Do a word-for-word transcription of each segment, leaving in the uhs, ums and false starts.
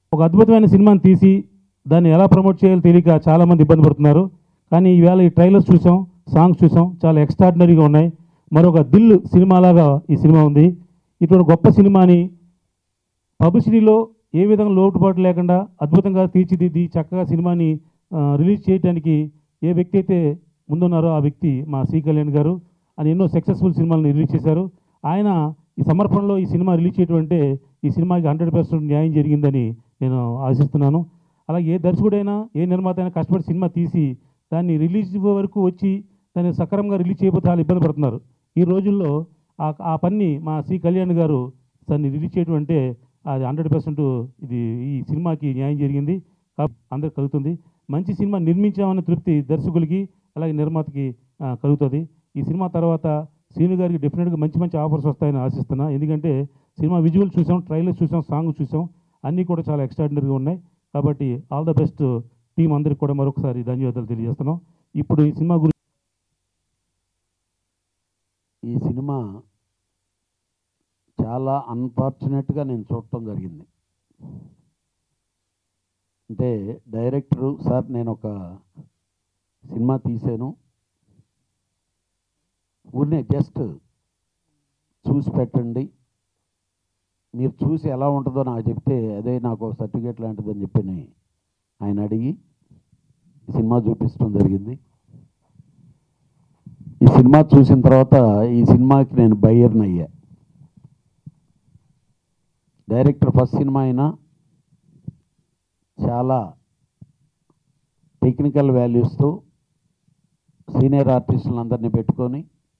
ఒక అద్భుతమైన సినిమాని తీసి దాన్ని ఎలా ప్రమోట్ చేయాలో తెలియక చాలామంది ఇబ్బంది పడుతున్నారు. కానీ ఈవేళ ఈ ట్రైలర్స్ చూసాం, సాంగ్స్ చూసాం, చాలా ఎక్స్ట్రాడినరీగా ఉన్నాయి. మరొక దిల్ సినిమాలాగా ఈ సినిమా ఉంది. ఇటువంటి గొప్ప సినిమాని పబ్లిసిటీలో ఏ విధంగా లోటుపాటు లేకుండా అద్భుతంగా తీర్చిదిద్ది చక్కగా సినిమాని రిలీజ్ చేయడానికి ఏ వ్యక్తి అయితే ముందున్నారో ఆ వ్యక్తి మా సి కళ్యాణ్ గారు. ఆయన ఎన్నో సక్సెస్ఫుల్ సినిమాలను రిలీజ్ చేశారు. ఆయన ఈ సమర్పణలో ఈ సినిమా రిలీజ్ చేయడం అంటే ఈ సినిమాకి హండ్రెడ్ పర్సెంట్ న్యాయం జరిగిందని నేను ఆశిస్తున్నాను. అలాగే ఏ దర్శకుడైనా ఏ నిర్మాత అయినా కష్టపడి సినిమా తీసి దాన్ని రిలీజ్ వరకు వచ్చి దాన్ని సక్రమంగా రిలీజ్ చేయకపోతే చాలా ఇబ్బంది పడుతున్నారు. ఈ రోజుల్లో ఆ ఆ పని మా సి కళ్యాణ్ గారు దాన్ని రిలీజ్ చేయడం అంటే అది హండ్రెడ్ పర్సెంట్ ఇది ఈ సినిమాకి న్యాయం జరిగింది, అందరికి కలుగుతుంది. మంచి సినిమా నిర్మించామన్న తృప్తి దర్శకులకి అలాగే నిర్మాతకి కలుగుతుంది. ఈ సినిమా తర్వాత శ్రీను గారికి డెఫినెట్గా మంచి మంచి ఆఫర్స్ వస్తాయని ఆశిస్తున్నా. ఎందుకంటే సినిమా విజువల్ చూసాం, ట్రైలర్ చూసాం, సాంగ్ చూసాం, అన్నీ కూడా చాలా ఎక్స్ట్రాడినరీగా ఉన్నాయి. కాబట్టి ఆల్ ద బెస్ట్ టీం అందరికి కూడా మరొకసారి ధన్యవాదాలు తెలియజేస్తున్నాం. ఇప్పుడు ఈ సినిమా గురించి ఈ సినిమా చాలా అన్ఫార్చునేట్గా నేను చూడటం జరిగింది. అంటే డైరెక్టరు సార్ నేను ఒక సినిమా తీసాను, ఊరినే జస్ట్ చూసి పెట్టండి, మీరు చూసి ఎలా ఉంటుందో నాకు చెప్తే అదే నాకు సర్టిఫికేట్ లాంటిదని చెప్పి ఆయన అడిగి ఈ సినిమా చూపించడం జరిగింది. ఈ సినిమా చూసిన తర్వాత ఈ సినిమాకి నేను బయ్యర్ని అయ్యా. డైరెక్టర్ ఫస్ట్ సినిమా అయినా చాలా టెక్నికల్ వాల్యూస్తో సీనియర్ ఆర్టిస్టులందరినీ పెట్టుకొని,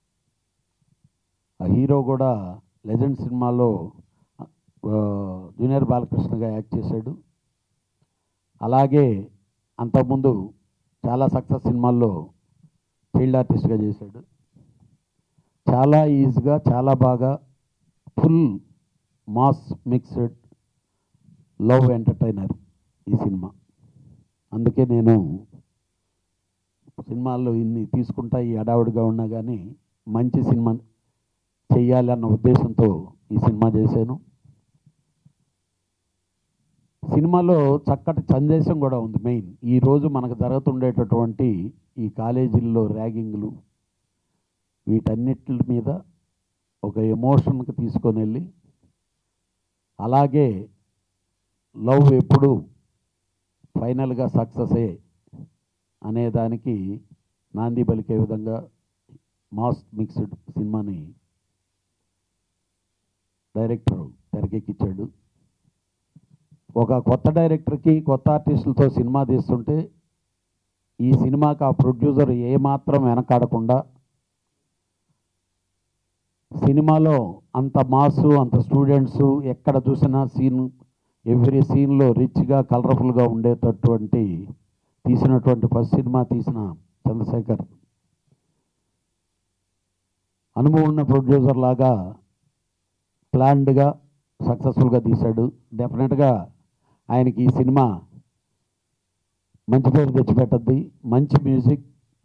ఆ హీరో కూడా లెజెండ్ సినిమాలో జూనియర్ బాలకృష్ణగా యాక్ట్ చేశాడు. అలాగే అంతకుముందు చాలా సక్సెస్ సినిమాల్లో చైల్డ్ ఆర్టిస్ట్గా చేశాడు. చాలా ఈజీగా చాలా బాగా full mass mixed love entertainer ఈ సినిమా. అందుకే నేను సినిమాల్లో ఇన్ని తీసుకుంటా ఈ అడావుడిగా ఉన్నా కానీ మంచి సినిమా చెయ్యాలి అన్న ఉద్దేశంతో ఈ సినిమా చేశాను. సినిమాలో చక్కటి సందేశం కూడా ఉంది. మెయిన్ ఈరోజు మనకు జరుగుతుండేటటువంటి ఈ కాలేజీల్లో ర్యాగింగ్లు వీటన్నిటి మీద ఒక ఎమోషన్కి తీసుకొని వెళ్ళి, అలాగే లవ్ ఎప్పుడు ఫైనల్గా సక్సెస్ అయ్యే అనేదానికి నాంది పలికే విధంగా మాస్ మిక్స్డ్ సినిమాని డైరెక్టర్ తెరకెక్కించాడు. ఒక కొత్త డైరెక్టర్కి కొత్త ఆర్టిస్టులతో సినిమా తీస్తుంటే ఈ సినిమాకి ఆ ప్రొడ్యూసర్ ఏమాత్రం వెనకాడకుండా సినిమాలో అంత మాసు అంత స్టూడెంట్స్ ఎక్కడ చూసినా సీన్ ఎవ్రీ సీన్లో రిచ్గా కలర్ఫుల్గా ఉండేటటువంటి తీసినటువంటి ఫస్ట్ సినిమా తీసిన చంద్రశేఖర్ అనుభవం ఉన్న ప్రొడ్యూసర్ లాగా ప్లాన్డ్గా సక్సెస్ఫుల్గా తీశాడు. డెఫినెట్గా ఆయనకి ఈ సినిమా మంచి పేరు తెచ్చిపెట్టద్ది. మంచి మ్యూజిక్,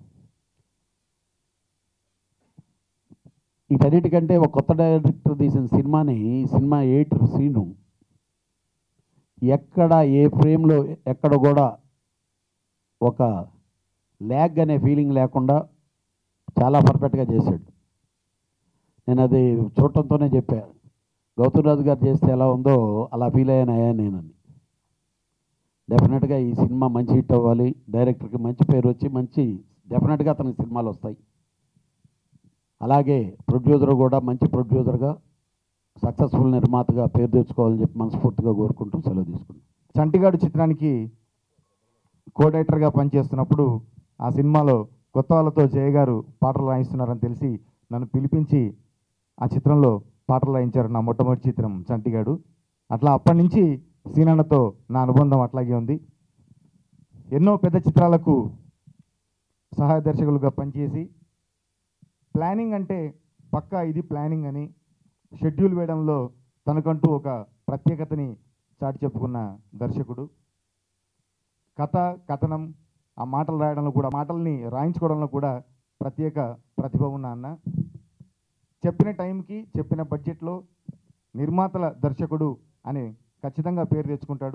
వీటన్నిటికంటే ఒక కొత్త డైరెక్టర్ తీసిన సినిమాని ఈ సినిమా ఎయిట్ సీను ఎక్కడ ఏ ఫ్రేమ్లో ఎక్కడ కూడా ఒక ల్యాగ్ అనే ఫీలింగ్ లేకుండా చాలా పర్ఫెక్ట్గా చేశాడు. నేను అది చూడటంతోనే చెప్పాను, గౌతమ్ రాజు గారు చేస్తే ఎలా ఉందో అలా ఫీల్ అయ్యాను అయ్యా నేనని. డెఫినెట్గా ఈ సినిమా మంచి హిట్ అవ్వాలి, డైరెక్టర్కి మంచి పేరు వచ్చి మంచి డెఫినెట్గా అతనికి సినిమాలు వస్తాయి. అలాగే ప్రొడ్యూసర్ కూడా మంచి ప్రొడ్యూసర్గా సక్సెస్ఫుల్ నిర్మాతగా పేరు తెచ్చుకోవాలని చెప్పి మనస్ఫూర్తిగా కోరుకుంటూ సెలవు తీసుకుంటాం. చంటిగాడు చిత్రానికి కో డైరెక్టర్గా పనిచేస్తున్నప్పుడు ఆ సినిమాలో కొత్త వాళ్ళతో జయ గారు పాటలు రాయిస్తున్నారని తెలిసి నన్ను పిలిపించి ఆ చిత్రంలో పాటలు రాయించారు. నా మొట్టమొదటి చిత్రం చంటిగాడు. అట్లా అప్పటి నుంచి సీనన్నతో నా అనుబంధం అట్లాగే ఉంది. ఎన్నో పెద్ద చిత్రాలకు సహాయ దర్శకులుగా పనిచేసి ప్లానింగ్ అంటే పక్కా ఇది ప్లానింగ్ అని షెడ్యూల్ వేయడంలో తనకంటూ ఒక ప్రత్యేకతని చాటి చెప్పుకున్న దర్శకుడు. కథ కథనం ఆ మాటలు రాయడంలో కూడా మాటల్ని రాయించుకోవడంలో కూడా ప్రత్యేక ప్రతిభ ఉన్న అన్న. చెప్పిన టైంకి చెప్పిన బడ్జెట్లో నిర్మాతల దర్శకుడు అని ఖచ్చితంగా పేరు తెచ్చుకుంటాడు.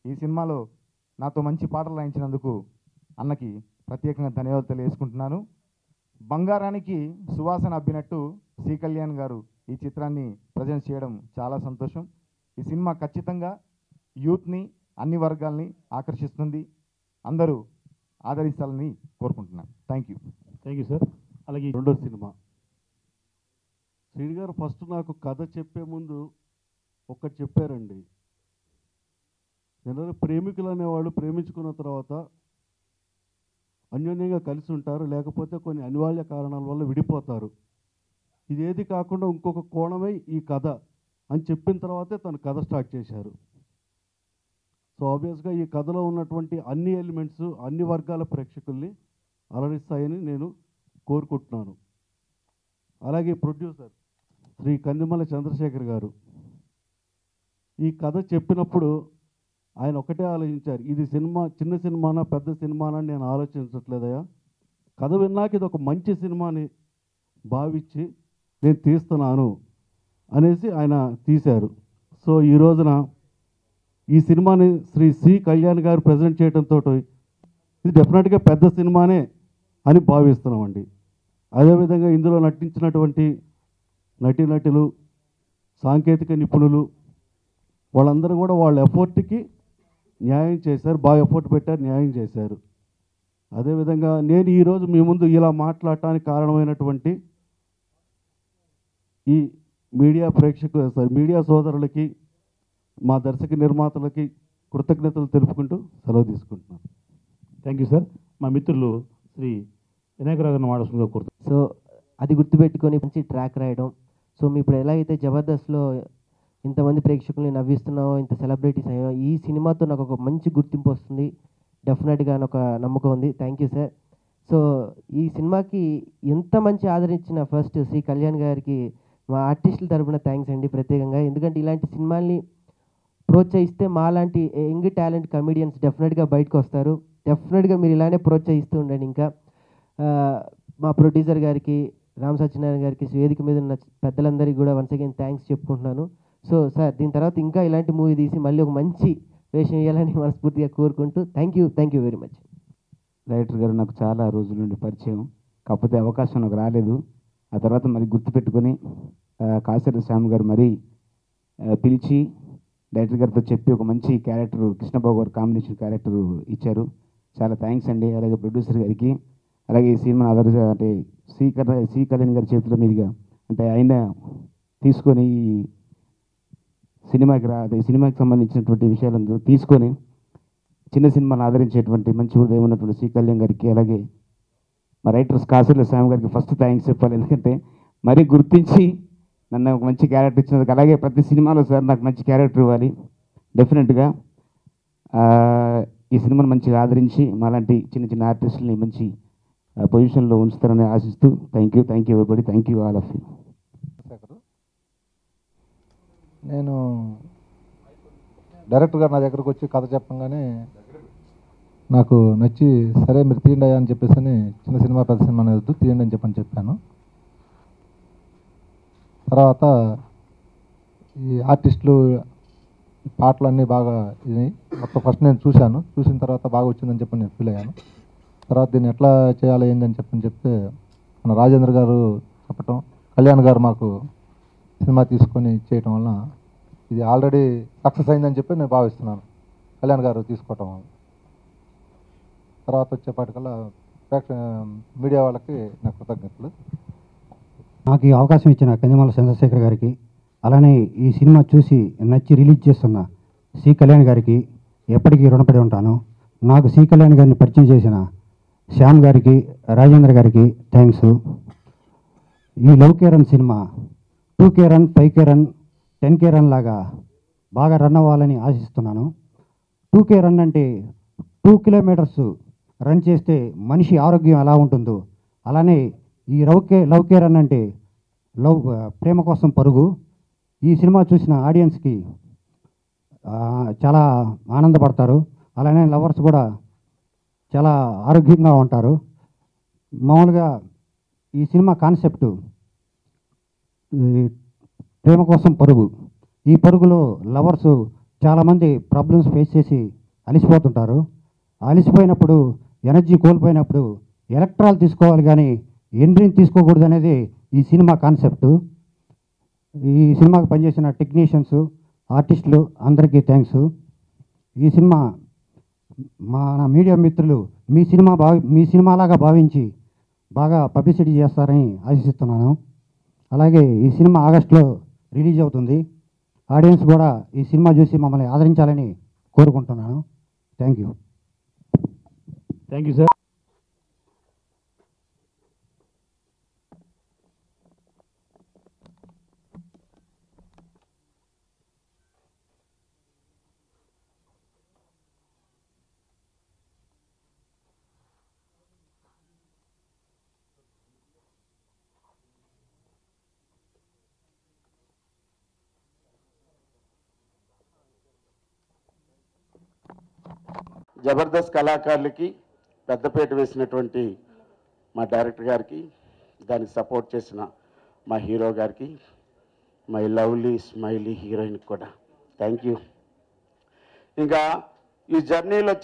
ఈ సినిమాలో నాతో మంచి పాటలు రాయించినందుకు అన్నకి ప్రత్యేకంగా ధన్యవాదాలు తెలియజేసుకుంటున్నాను. బంగారానికి సువాసన అబ్బినట్టు సి కళ్యాణ్ గారు ఈ చిత్రాన్ని ప్రజెంట్ చేయడం చాలా సంతోషం. ఈ సినిమా ఖచ్చితంగా యూత్ని అన్ని వర్గాల్ని ఆకర్షిస్తుంది. అందరూ ఆదరించాలని కోరుకుంటున్నాను. Thank you. Thank you sir. అలాగే రెండో సినిమా శ్రీని గారు ఫస్ట్ నాకు కథ చెప్పే ముందు ఒక్కటి చెప్పారండి. జనరల్ ప్రేమికులు అనేవాళ్ళు ప్రేమించుకున్న తర్వాత అన్యోన్యంగా కలిసి ఉంటారు, లేకపోతే కొన్ని అనివార్య కారణాల వల్ల విడిపోతారు. ఇదేది కాకుండా ఇంకొక కోణమై ఈ కథ అని చెప్పిన తర్వాతే తను కథ స్టార్ట్ చేశారు. సో ఆబ్వియస్గా ఈ కథలో ఉన్నటువంటి అన్ని ఎలిమెంట్స్ అన్ని వర్గాల ప్రేక్షకుల్ని అలరిస్తాయని నేను కోరుకుంటున్నాను. అలాగే ప్రొడ్యూసర్ శ్రీ కందిమల చంద్రశేఖర్ గారు ఈ కథ చెప్పినప్పుడు ఆయన ఒకటే ఆలోచించారు, ఇది సినిమా చిన్న సినిమానా పెద్ద సినిమానా నేను ఆలోచించట్లేదయా, కథ విన్నాక ఇది ఒక మంచి సినిమాని భావించి నేను తీస్తున్నాను అనేసి ఆయన తీశారు. సో ఈ రోజున ఈ సినిమాని శ్రీ సి కళ్యాణ్ గారు ప్రజెంట్ చేయడంతో ఇది డెఫినెట్గా పెద్ద సినిమానే అని భావిస్తున్నామండి. అదేవిధంగా ఇందులో నటించినటువంటి నటీనటులు, సాంకేతిక నిపుణులు వాళ్ళందరూ కూడా వాళ్ళ ఎఫర్ట్కి న్యాయం చేశారు, బాగా ఎఫర్ట్ పెట్టారు, న్యాయం చేశారు. అదేవిధంగా నేను ఈరోజు మీ ముందు ఇలా మాట్లాడటానికి కారణమైనటువంటి ఈ మీడియా ప్రేక్షకు సారీ మీడియా సోదరులకి, మా దర్శక నిర్మాతలకి కృతజ్ఞతలు తెలుపుకుంటూ సెలవు తీసుకుంటున్నాను. Thank you sir. మా మిత్రులు శ్రీ వినాయకరావు వాడసుగా కోరుతారు. సో అది గుర్తుపెట్టుకొని మంచి ట్రాక్ రాయడం. సో మీ ఇప్పుడు ఎలా అయితే జబర్దస్త్లో ఇంతమంది ప్రేక్షకుల్ని నవ్విస్తున్నామో, ఇంత సెలబ్రిటీస్ అయ్యో, ఈ సినిమాతో నాకు ఒక మంచి గుర్తింపు వస్తుంది డెఫినెట్గా అని ఒక నమ్మకం ఉంది. Thank you sir. సో ఈ సినిమాకి ఎంత మంచి ఆదరించిన ఫస్ట్ శ్రీ కళ్యాణ్ గారికి మా ఆర్టిస్టుల తరపున థ్యాంక్స్ అండి ప్రత్యేకంగా. ఎందుకంటే ఇలాంటి సినిమాల్ని ప్రోత్సహిస్తే మా లాంటి యంగ్ టాలెంట్ కమెడియన్స్ డెఫినెట్గా బయటకు వస్తారు. డెఫినెట్గా మీరు ఇలానే ప్రోత్సహిస్తూ ఉండండి. ఇంకా మా ప్రొడ్యూసర్ గారికి, రామ్ సత్యనారాయణ గారికి, వేదిక మీద ఉన్న పెద్దలందరికీ కూడా వన్స్ అగైన్ థ్యాంక్స్ చెప్పుకుంటున్నాను. సో సార్ దీని తర్వాత ఇంకా ఇలాంటి మూవీ తీసి మళ్ళీ ఒక మంచి వేషం వేయాలని మనస్ఫూర్తిగా కోరుకుంటూ thank you thank you very much. Director గారు నాకు చాలా రోజుల నుండి పరిచయం, కాకపోతే అవకాశం నాకు రాలేదు. ఆ తర్వాత మరి గుర్తుపెట్టుకొని కాసిరెడ్డి శ్యామ్ గారు మరీ పిలిచి డైరెక్టర్ గారితో చెప్పి ఒక మంచి క్యారెక్టర్ కృష్ణబాబు గారు కాంబినేషన్ క్యారెక్టర్ ఇచ్చారు. చాలా థ్యాంక్స్ అండి. అలాగే ప్రొడ్యూసర్ గారికి, అలాగే ఈ సినిమా ఆధార అంటే సి సి కళ్యాణ్ గారి చేతుల మీదుగా అంటే ఆయన తీసుకొని ఈ సినిమాకి రా అదే సినిమాకి సంబంధించినటువంటి విషయాలందరూ తీసుకొని చిన్న సినిమాను ఆదరించేటువంటి మంచి హృదయం ఉన్నటువంటి సి కళ్యాణ్ గారికి, అలాగే మా రైటర్స్ కాసిరెడ్డి శ్యామ్ గారికి ఫస్ట్ థ్యాంక్స్ చెప్పాలి. ఎందుకంటే మరీ గుర్తించి నన్ను ఒక మంచి క్యారెక్టర్ ఇచ్చినందుకు. అలాగే ప్రతి సినిమాలో సార్ నాకు మంచి క్యారెక్టర్ ఇవ్వాలి. డెఫినెట్గా ఈ సినిమాను మంచిగా ఆదరించి మాలాంటి చిన్న చిన్న ఆర్టిస్టులని మంచి పొజిషన్లో ఉంచుతారని ఆశిస్తూ thank you thank you everybody thank you all of you. నేను డైరెక్టర్ గారు నా దగ్గరకు వచ్చి కథ చెప్పంగానే నాకు నచ్చి సరే మీరు తీయండి అని చెప్పేసి అని చిన్న సినిమా పెద్ద సినిమా అనేది తీయండి అని చెప్పని చెప్పాను. తర్వాత ఈ ఆర్టిస్టులు పాటలు అన్నీ బాగా ఇది మొత్తం ఫస్ట్ నేను చూశాను. చూసిన తర్వాత బాగా వచ్చిందని చెప్పి నేను ఫీల్ అయ్యాను. తర్వాత దీన్ని ఎట్లా చేయాలి ఏందని చెప్పని చెప్తే మన రాజేంద్ర గారు చెప్పటం, కళ్యాణ్ గారు మాకు సినిమా తీసుకొని చేయటం వలన ఇది ఆల్రెడీ సక్సెస్ అయిందని చెప్పి నేను భావిస్తున్నాను కళ్యాణ్ గారు తీసుకోవటం వల్ల. తర్వాత వచ్చేపాటికల్లా ప్రేక్ష మీడియా వాళ్ళకి నా కృతజ్ఞతలు. నాకు ఈ అవకాశం ఇచ్చిన కందిమల చంద్రశేఖర్ గారికి, అలానే ఈ సినిమా చూసి నచ్చి రిలీజ్ చేస్తున్న సి కళ్యాణ్ గారికి ఎప్పటికీ రుణపడి ఉంటాను. నాకు సి కళ్యాణ్ గారిని పరిచయం చేసిన శ్యామ్ గారికి, రాజేంద్ర గారికి థ్యాంక్స్. ఈ love K run cinema two K run, five K run, ten K run లాగా బాగా రన్ అవ్వాలని ఆశిస్తున్నాను. టూ కే రన్ అంటే టూ కిలోమీటర్స్ రన్ చేస్తే మనిషి ఆరోగ్యం ఎలా ఉంటుందో అలానే ఈ love K love K run అంటే లవ్ ప్రేమ కోసం పరుగు. ఈ సినిమా చూసిన ఆడియన్స్కి చాలా ఆనందపడతారు. అలానే లవర్స్ కూడా చాలా ఆరోగ్యంగా ఉంటారు. మామూలుగా ఈ సినిమా కాన్సెప్టు ప్రేమ కోసం పరుగు. ఈ పరుగులో లవర్సు చాలామంది ప్రాబ్లమ్స్ ఫేస్ చేసి అలిసిపోతుంటారు. అలిసిపోయినప్పుడు ఎనర్జీ కోల్పోయినప్పుడు ఎలక్ట్రాల్ తీసుకోవాలి కానీ ఎండ్రిన్ తీసుకోకూడదు అనేది ఈ సినిమా కాన్సెప్టు. ఈ సినిమాకి పనిచేసిన టెక్నీషియన్స్, ఆర్టిస్టులు అందరికీ థ్యాంక్స్. ఈ సినిమా మన మీడియా మిత్రులు మీ సినిమా భావి మీ సినిమాలాగా భావించి బాగా పబ్లిసిటీ చేస్తారని ఆశిస్తున్నాను. అలాగే ఈ సినిమా ఆగస్టులో రిలీజ్ అవుతుంది. ఆడియన్స్ కూడా ఈ సినిమా చూసి మమ్మల్ని ఆదరించాలని కోరుకుంటున్నాను. Thank you. Thank you sir. Jabardasth కళాకారులకి పెద్దపేట వేసినటువంటి మా డైరెక్టర్ గారికి, దానికి సపోర్ట్ చేసిన మా హీరో గారికి, మై లవ్లీ స్మైలీ హీరోయిన్కి కూడా థ్యాంక్ యూ. ఇంకా ఈ జర్నీలో